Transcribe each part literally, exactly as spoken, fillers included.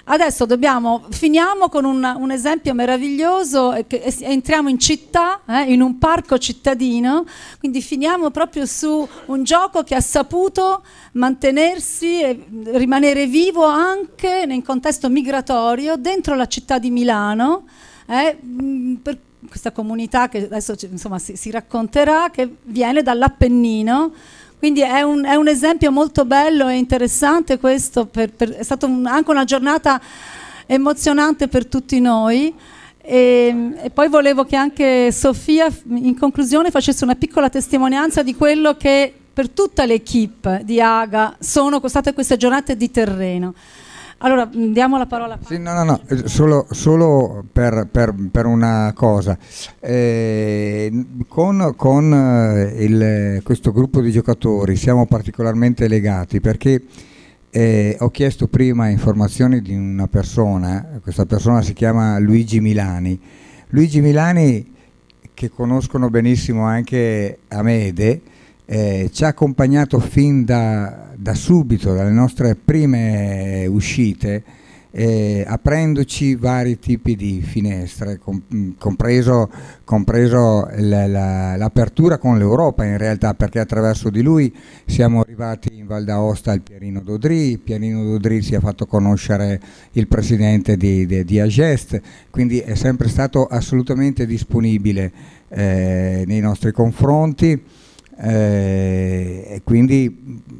Adesso dobbiamo, finiamo con un, un esempio meraviglioso, e che, e entriamo in città, eh, in un parco cittadino, quindi finiamo proprio su un gioco che ha saputo mantenersi e rimanere vivo anche nel contesto migratorio dentro la città di Milano, eh, per questa comunità che adesso insomma si, si racconterà, che viene dall'Appennino. Quindi è un, è un esempio molto bello e interessante questo, per, per, è stata un, anche una giornata emozionante per tutti noi. E, e poi volevo che anche Sofia in conclusione facesse una piccola testimonianza di quello che per tutta l'equipe di Aga sono state queste giornate di terreno. Allora diamo la parola a sì, no, no, no, solo, solo per, per, per una cosa, eh, con, con il, questo gruppo di giocatori siamo particolarmente legati perché eh, ho chiesto prima informazioni di una persona, questa persona si chiama Luigi Milani. Luigi Milani, che conoscono benissimo anche Amede, Eh, ci ha accompagnato fin da, da subito, dalle nostre prime uscite, eh, aprendoci vari tipi di finestre, com, compreso, compreso l'apertura con l'Europa in realtà, perché attraverso di lui siamo arrivati in Val d'Aosta al Pierino Dodri, Pierino Dodri si è fatto conoscere il presidente di, di, di Agest, quindi è sempre stato assolutamente disponibile eh, nei nostri confronti. Eh, e quindi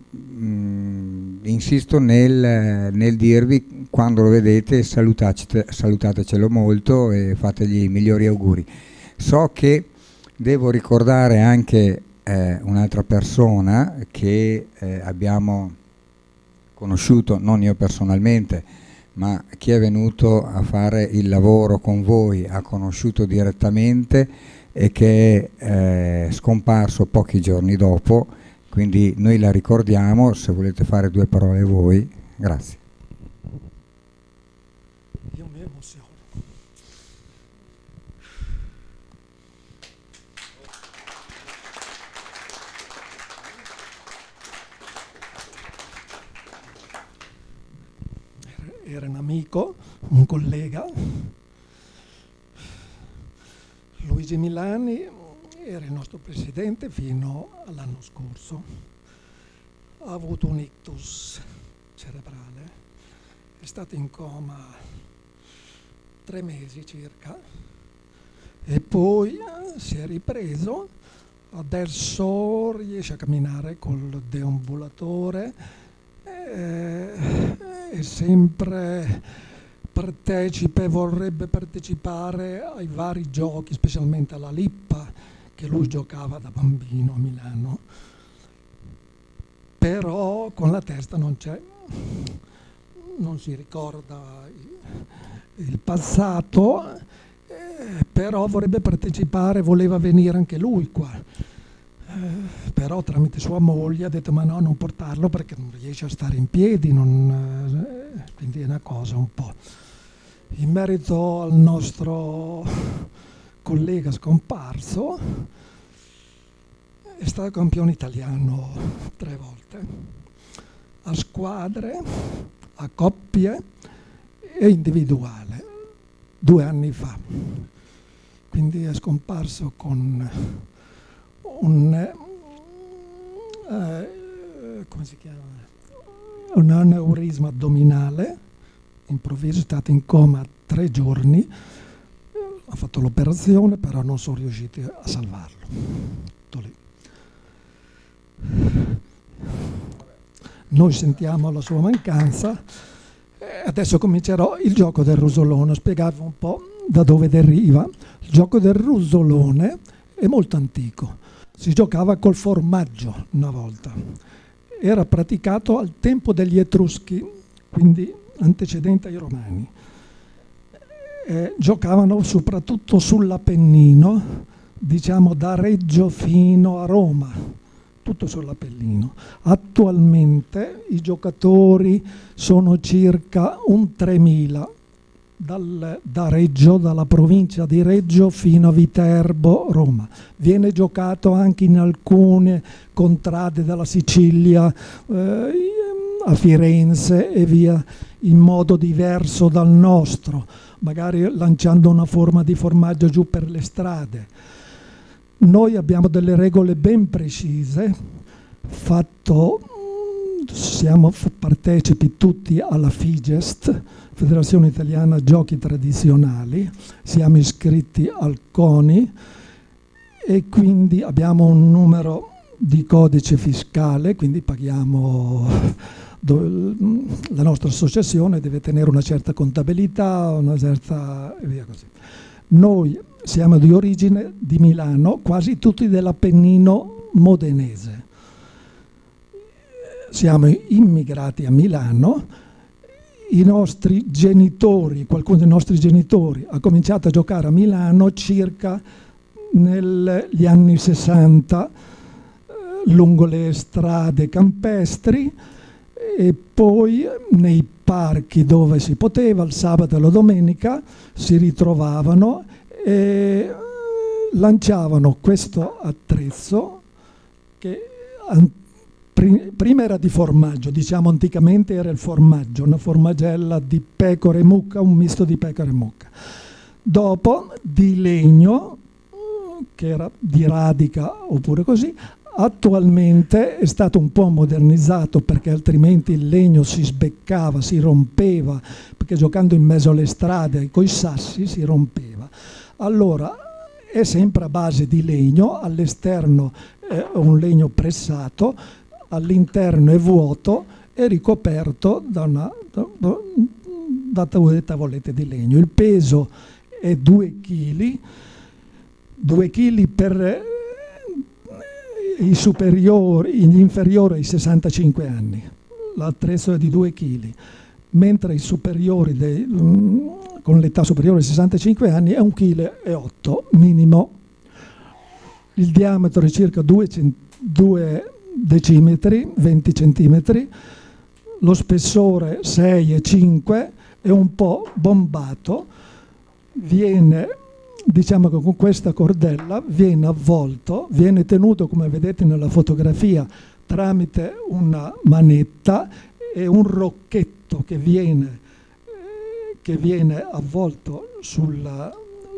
mh, insisto nel, nel dirvi, quando lo vedete salutatecelo molto e fategli i migliori auguri. So che devo ricordare anche eh, un'altra persona che eh, abbiamo conosciuto, non io personalmente, ma chi è venuto a fare il lavoro con voi ha conosciuto direttamente e che è eh, scomparso pochi giorni dopo, quindi noi la ricordiamo. Se volete fare due parole voi, grazie. Io mi emoziono. Era un amico, un collega. Luigi Milani era il nostro presidente fino all'anno scorso. Ha avuto un ictus cerebrale, è stato in coma tre mesi circa e poi si è ripreso. Adesso riesce a camminare col deambulatore, eh, è sempre partecipe, vorrebbe partecipare ai vari giochi, specialmente alla Lippa, che lui giocava da bambino a Milano, però con la testa non c'è, non si ricorda il passato, eh, però vorrebbe partecipare, voleva venire anche lui qua, eh, però tramite sua moglie ha detto ma no, non portarlo perché non riesce a stare in piedi, non, eh, quindi è una cosa un po'. In merito al nostro collega scomparso, è stato campione italiano tre volte, a squadre, a coppie e individuale, due anni fa. Quindi è scomparso con un, eh, come si chiama? Un aneurisma addominale improvviso, è stato in coma tre giorni, ha fatto l'operazione, però non sono riusciti a salvarlo. Tutto lì. Noi sentiamo la sua mancanza. Adesso comincerò il gioco del rusolone, spiegavo un po' da dove deriva. Il gioco del rusolone è molto antico, si giocava col formaggio una volta, era praticato al tempo degli Etruschi, quindi antecedente ai Romani. Eh, giocavano soprattutto sull'Appennino, diciamo da Reggio fino a Roma, tutto sull'Appennino. Attualmente i giocatori sono circa un tremila, dal, da Reggio, dalla provincia di Reggio fino a Viterbo, Roma. Viene giocato anche in alcune contrade della Sicilia, eh, a Firenze e via in modo diverso dal nostro, magari lanciando una forma di formaggio giù per le strade. Noi abbiamo delle regole ben precise, fatto, siamo partecipi tutti alla FIGEST, Federazione Italiana Giochi Tradizionali, siamo iscritti al CONI e quindi abbiamo un numero di codice fiscale, quindi paghiamo, la nostra associazione deve tenere una certa contabilità, una certa e via così. Noi siamo di origine di Milano, quasi tutti dell'Appennino modenese. Siamo immigrati a Milano, i nostri genitori, qualcuno dei nostri genitori ha cominciato a giocare a Milano circa negli anni sessanta, lungo le strade campestri e poi nei parchi dove si poteva, il sabato e la domenica si ritrovavano e lanciavano questo attrezzo che prima era di formaggio, diciamo anticamente era il formaggio, una formaggella di pecora e mucca, un misto di pecora e mucca. Dopo di legno, che era di radica oppure così. Attualmente è stato un po' modernizzato perché altrimenti il legno si sbeccava, si rompeva, perché giocando in mezzo alle strade coi sassi si rompeva. Allora è sempre a base di legno, all'esterno è un legno pressato, all'interno è vuoto e ricoperto da, una, da, da due tavolette di legno. Il peso è due chili, due chili per i superiori, gli inferiori ai sessantacinque anni, l'attrezzo è di due chili, mentre i superiori dei, con l'età superiore ai sessantacinque anni è un chilo e otto minimo. Il diametro è circa due decimetri, venti centimetri, lo spessore sei e cinque, è un po' bombato, viene, diciamo che con questa cordella viene avvolto, viene tenuto come vedete nella fotografia tramite una manetta e un rocchetto che viene, che viene avvolto sulla,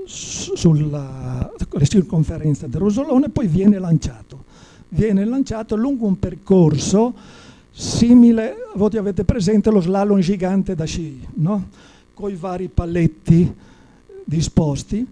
sulla circonferenza del rosolone, poi viene lanciato. Viene lanciato lungo un percorso simile, voi avete presente lo slalom gigante da sci, no? Con i vari paletti disposti.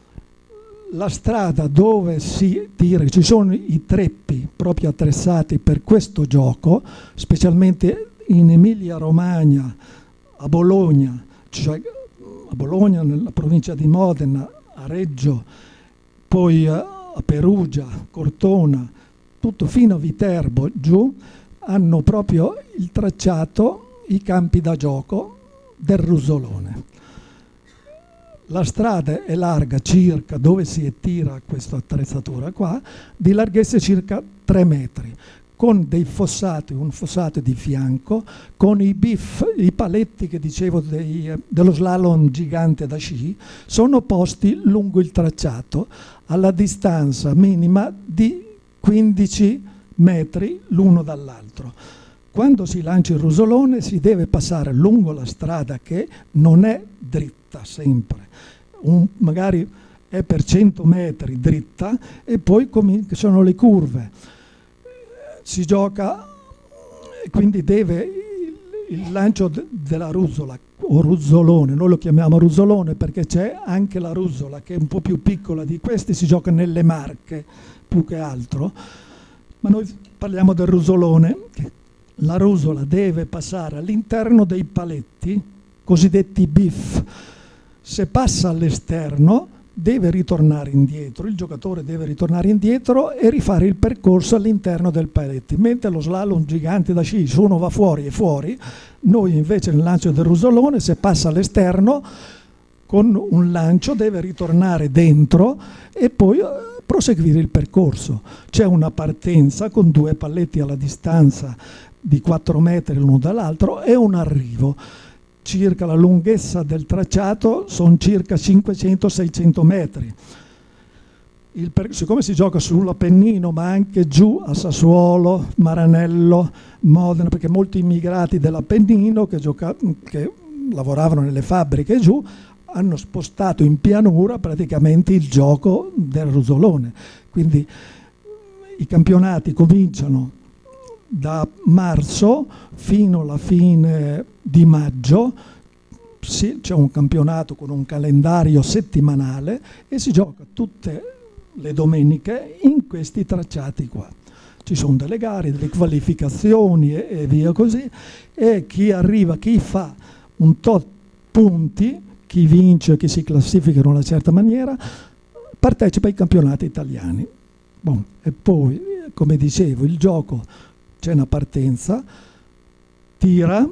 La strada dove si tira, ci sono i treppi proprio attrezzati per questo gioco, specialmente in Emilia Romagna, a Bologna, cioè a Bologna nella provincia di Modena, a Reggio, poi a Perugia, Cortona, tutto fino a Viterbo giù, hanno proprio il tracciato, i campi da gioco del rosolone. La strada è larga circa, dove si tira questa attrezzatura qua, di larghezza circa tre metri, con dei fossati, un fossato di fianco, con i biff, i paletti che dicevo dei, dello slalom gigante da sci, sono posti lungo il tracciato alla distanza minima di quindici metri l'uno dall'altro. Quando si lancia il rosolone si deve passare lungo la strada che non è dritta sempre, un, magari è per cento metri dritta e poi sono le curve. Si gioca, quindi deve il, il lancio de, della ruzzola o ruzzolone, noi lo chiamiamo ruzzolone perché c'è anche la ruzzola che è un po' più piccola di questi, si gioca nelle Marche più che altro, ma noi parliamo del ruzzolone. La rusola deve passare all'interno dei paletti, cosiddetti biff. Se passa all'esterno deve ritornare indietro, il giocatore deve ritornare indietro e rifare il percorso all'interno del paletti. Mentre lo slalom gigante da sci, se uno va fuori e fuori, noi invece nel lancio del rusolone, se passa all'esterno, con un lancio deve ritornare dentro e poi proseguire il percorso. C'è una partenza con due palletti alla distanza di quattro metri l'uno dall'altro e un arrivo. Circa la lunghezza del tracciato sono circa cinquecento seicento metri. Il per, siccome si gioca sull'Appennino ma anche giù a Sassuolo, Maranello, Modena, perché molti immigrati dell'Appennino che, gioca, che lavoravano nelle fabbriche giù hanno spostato in pianura praticamente il gioco del ruzzolone. Quindi i campionati cominciano da marzo fino alla fine di maggio, sì, c'è un campionato con un calendario settimanale e si gioca tutte le domeniche in questi tracciati qua. Ci sono delle gare, delle qualificazioni e, e via così, e chi arriva, chi fa un tot punti, chi vince, chi si classifica in una certa maniera, partecipa ai campionati italiani. Bon, e poi, come dicevo, il gioco, c'è una partenza, tira,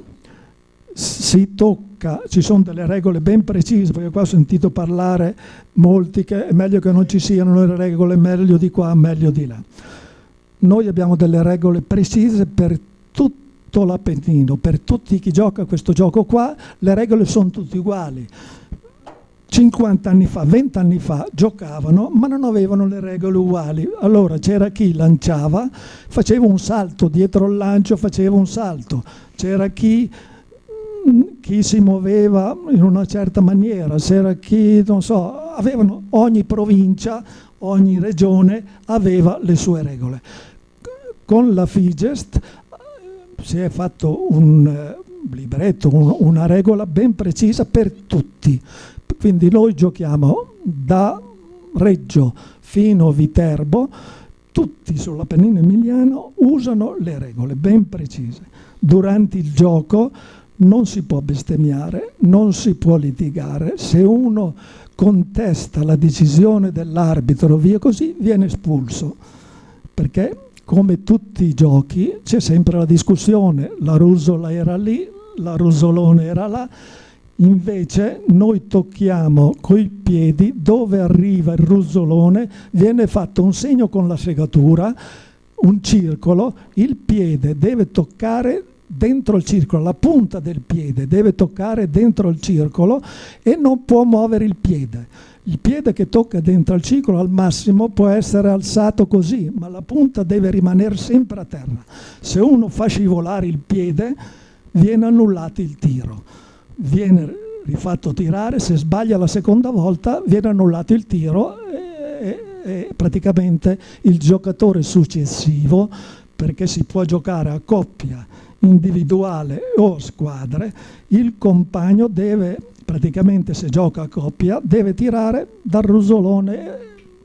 si tocca, ci sono delle regole ben precise, perché qua ho sentito parlare molti che è meglio che non ci siano le regole, meglio di qua, meglio di là. Noi abbiamo delle regole precise per tutto l'Appennino, per tutti chi gioca questo gioco qua, le regole sono tutte uguali. cinquanta anni fa, venti anni fa giocavano ma non avevano le regole uguali, allora c'era chi lanciava, faceva un salto, dietro il lancio faceva un salto, c'era chi, chi si muoveva in una certa maniera, c'era chi, non so, avevano, ogni provincia, ogni regione aveva le sue regole. Con la Figest si è fatto un libretto, un, una regola ben precisa per tutti. Quindi noi giochiamo da Reggio fino a Viterbo, tutti sull'Appennino emiliano usano le regole ben precise. Durante il gioco non si può bestemmiare, non si può litigare. Se uno contesta la decisione dell'arbitro, via così, viene espulso. Perché, come tutti i giochi, c'è sempre la discussione. La russola era lì, la ruzzolone era là. Invece noi tocchiamo coi piedi dove arriva il ruzzolone, viene fatto un segno con la segatura, un circolo, il piede deve toccare dentro il circolo, la punta del piede deve toccare dentro il circolo e non può muovere il piede. Il piede che tocca dentro il circolo al massimo può essere alzato così, ma la punta deve rimanere sempre a terra. Se uno fa scivolare il piede, viene annullato il tiro. Viene rifatto tirare, se sbaglia la seconda volta viene annullato il tiro e, e praticamente il giocatore successivo, perché si può giocare a coppia, individuale o a squadre, il compagno deve, praticamente se gioca a coppia, deve tirare dal ruzzolone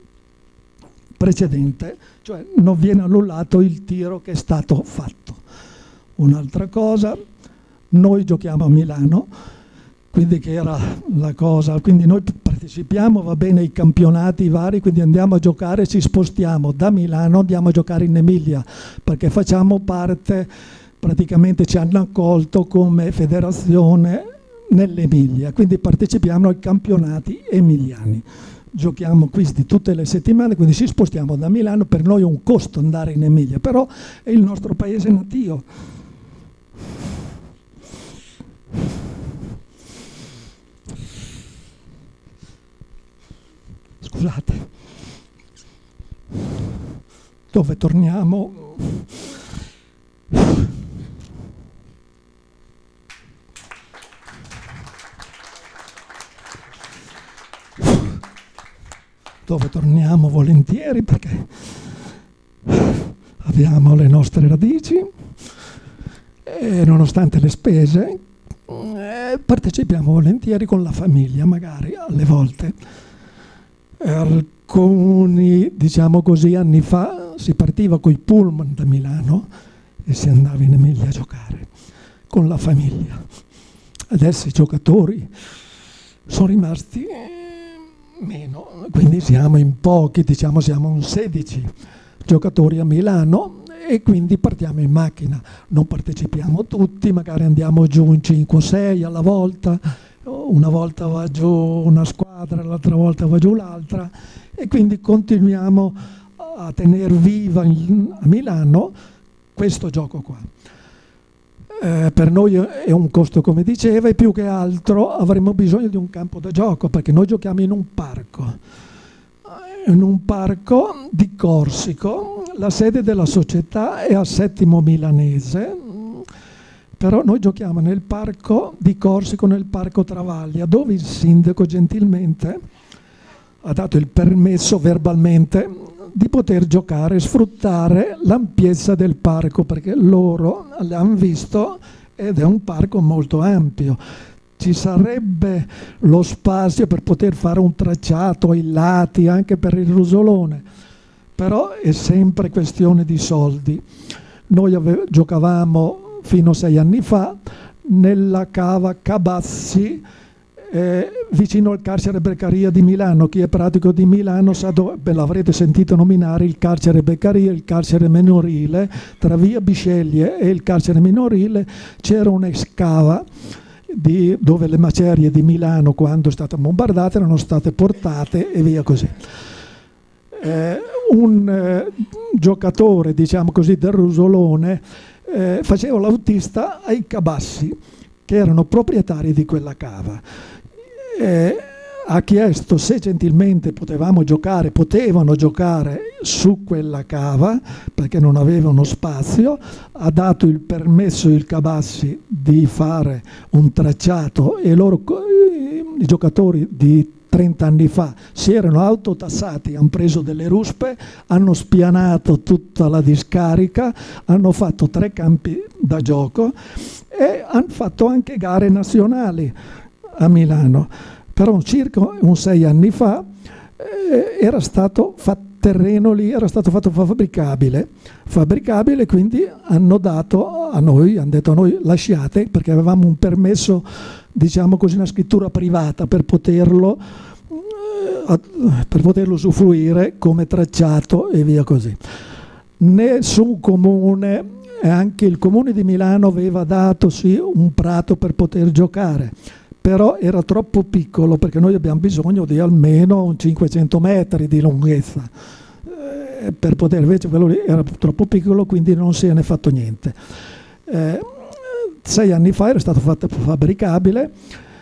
precedente, cioè non viene annullato il tiro che è stato fatto. Un'altra cosa, noi giochiamo a Milano, quindi che era la cosa, quindi noi partecipiamo, va bene, ai campionati vari, quindi andiamo a giocare, ci spostiamo da Milano, andiamo a giocare in Emilia, perché facciamo parte, praticamente ci hanno accolto come federazione nell'Emilia, quindi partecipiamo ai campionati emiliani. Giochiamo questi tutte le settimane, quindi ci spostiamo da Milano, per noi è un costo andare in Emilia, però è il nostro paese natio. Scusate, dove torniamo? Dove torniamo volentieri perché abbiamo le nostre radici e nonostante le spese eh, partecipiamo volentieri con la famiglia, magari alle volte. Alcuni, diciamo così, anni fa si partiva coi pullman da Milano e si andava in Emilia a giocare con la famiglia. Adesso i giocatori sono rimasti meno, quindi siamo in pochi, diciamo siamo un sedici giocatori a Milano e quindi partiamo in macchina. Non partecipiamo tutti, magari andiamo giù in cinque o sei alla volta, una volta va giù una squadra, l'altra volta va giù l'altra e quindi continuiamo a tenere viva in, a Milano questo gioco qua. Eh, per noi è un costo, come diceva, e più che altro avremo bisogno di un campo da gioco perché noi giochiamo in un parco. in un parco di Corsico. La sede della società è a Settimo Milanese, però noi giochiamo nel parco di Corsico, nel parco Travaglia, dove il sindaco gentilmente ha dato il permesso verbalmente di poter giocare e sfruttare l'ampiezza del parco, perché loro l'hanno visto ed è un parco molto ampio. Ci sarebbe lo spazio per poter fare un tracciato ai lati anche per il Rusolone, però è sempre questione di soldi. Noi ave- giocavamo fino a sei anni fa nella cava Cabassi, eh, vicino al carcere Beccaria di Milano. Chi è pratico di Milano sa dove, beh, l'avrete sentito nominare, il carcere Beccaria, il carcere minorile. Tra via Bisceglie e il carcere minorile c'era un'ex cava di, dove le macerie di Milano, quando è stata bombardata, erano state portate e via così. Eh, un eh, giocatore, diciamo così, del Rusolone eh, faceva l'autista ai Cabassi, che erano proprietari di quella cava. Eh, ha chiesto se gentilmente potevamo giocare, potevano giocare su quella cava, perché non avevano spazio. Ha dato il permesso il Cabassi di fare un tracciato e loro, i giocatori di trenta anni fa, si erano autotassati, hanno preso delle ruspe, hanno spianato tutta la discarica, hanno fatto tre campi da gioco e hanno fatto anche gare nazionali a Milano. Però circa un sei anni fa eh, era stato fatto terreno lì, era stato fatto fabbricabile, fabbricabile, quindi hanno dato a noi, hanno detto a noi lasciate, perché avevamo un permesso, diciamo così, una scrittura privata per poterlo, eh, per poterlo usufruire come tracciato e via così. Nessun comune, e anche il comune di Milano aveva dato sì un prato per poter giocare, però era troppo piccolo, perché noi abbiamo bisogno di almeno cinquecento metri di lunghezza eh, per poter, invece quello lì era troppo piccolo, quindi non se ne è fatto niente. Eh, sei anni fa era stato fatto fabbricabile,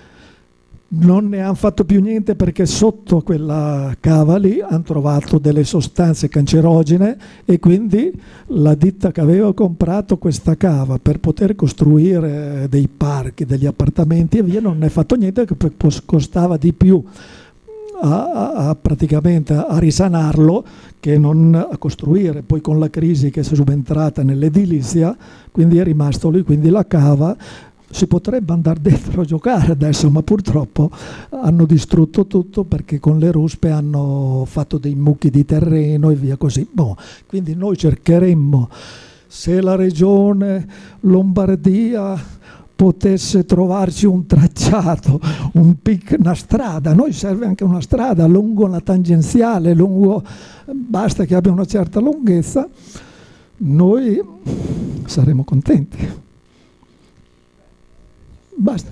non ne hanno fatto più niente perché sotto quella cava lì hanno trovato delle sostanze cancerogene e quindi la ditta che aveva comprato questa cava per poter costruire dei parchi, degli appartamenti e via, non ne ha fatto niente perché costava di più a, a, a praticamente a risanarlo che non a costruire. Poi con la crisi che è subentrata nell'edilizia, quindi è rimasto lì, quindi la cava si potrebbe andare dentro a giocare adesso, ma purtroppo hanno distrutto tutto perché con le ruspe hanno fatto dei mucchi di terreno e via così. Boh, quindi noi cercheremmo, se la regione Lombardia potesse trovarci un tracciato, un pic, una strada, a noi serve anche una strada lungo la tangenziale, lungo, basta che abbia una certa lunghezza, noi saremo contenti. Basta.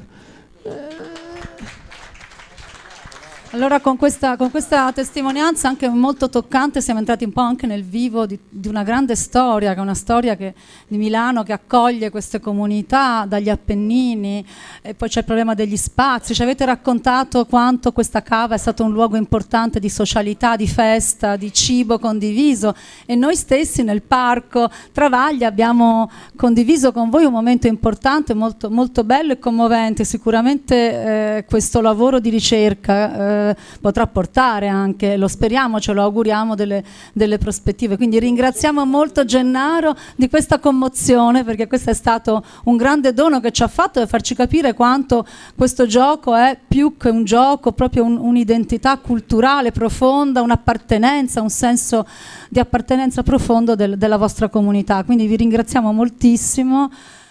Allora con questa, con questa testimonianza anche molto toccante siamo entrati un po' anche nel vivo di, di una grande storia, che è una storia che, di Milano, che accoglie queste comunità dagli Appennini, e poi c'è il problema degli spazi. Ci avete raccontato quanto questa cava è stato un luogo importante di socialità, di festa, di cibo condiviso, e noi stessi nel parco Travaglia abbiamo condiviso con voi un momento importante, molto, molto bello e commovente. Sicuramente eh, questo lavoro di ricerca eh, potrà portare anche, lo speriamo, ce lo auguriamo, delle, delle prospettive. Quindi ringraziamo molto Gennaro di questa commozione, perché questo è stato un grande dono che ci ha fatto, per farci capire quanto questo gioco è più che un gioco, proprio un, un'identità culturale profonda, un'appartenenza, un senso di appartenenza profondo del, della vostra comunità. Quindi vi ringraziamo moltissimo.